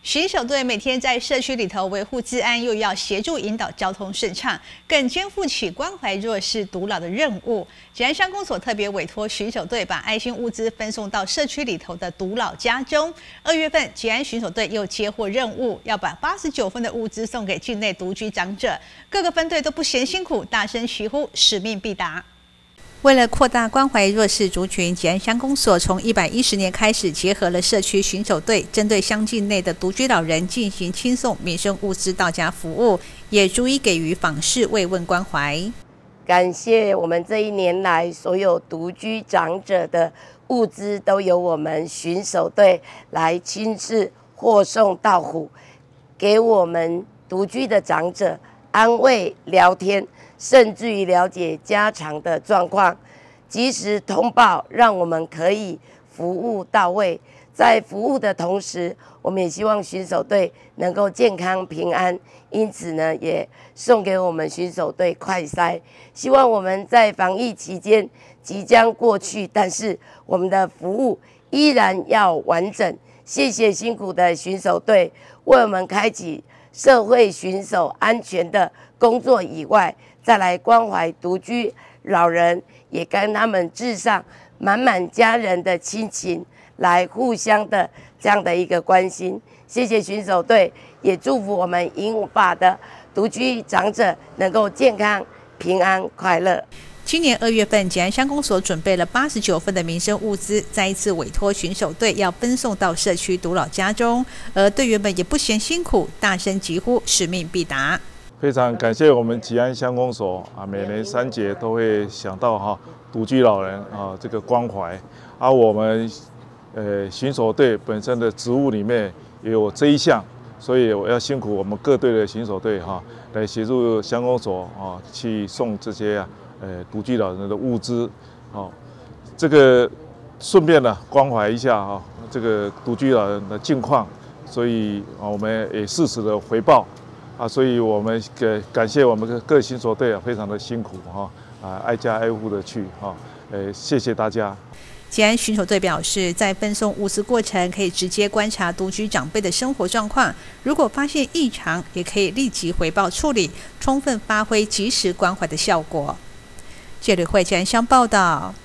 巡守队每天在社区里头维护治安，又要协助引导交通顺畅，更肩负起关怀弱势独老的任务。吉安乡公所特别委托巡守队把爱心物资分送到社区里头的独老家中。2月份，吉安巡守队又接获任务，要把89份的物资送给境内独居长者。各个分队都不嫌辛苦，大声齐呼，使命必达。为了扩大关怀弱势族群，吉安乡公所从110年开始结合了社区巡守队，针对乡境内的独居老人进行亲送民生物资到家服务，也逐一给予访视慰问关怀。 感谢我们这1年来所有独居长者的物资，都由我们巡守队来亲自货送到府，给我们独居的长者安慰、聊天，甚至于了解家常的状况，及时通报，让我们可以服务到位。在服务的同时，我们也希望巡守队能够健康平安，因此呢，也送给我们巡守队快筛。希望我们在防疫期间即将过去，但是我们的服务依然要完整。谢谢辛苦的巡守队，为我们开启社会巡守安全的工作以外，再来关怀独居老人，也跟他们致上满满家人的亲情，来互相的这样的一个关心。谢谢巡守队，也祝福我们银发的独居长者能够健康、平安、快乐。 今年2月份，吉安乡公所准备了89份的民生物资，再一次委托巡守队要分送到社区独老家中，而队员们也不嫌辛苦，大声疾呼，使命必达。 非常感谢我们吉安乡公所每年3节都会想到独居老人这个关怀，而我们巡守队本身的职务里面也有这一项，所以我要辛苦我们各队的巡守队来协助乡公所去送这些独居老人的物资，这个顺便呢关怀一下这个独居老人的近况，所以我们也适时的回报所以我们感谢我们各巡守队非常的辛苦挨家挨户的去谢谢大家。 吉安巡守队表示，在分送物资过程可以直接观察独居长辈的生活状况，如果发现异常，也可以立即回报处理，充分发挥及时关怀的效果。记者李慧吉安乡报道。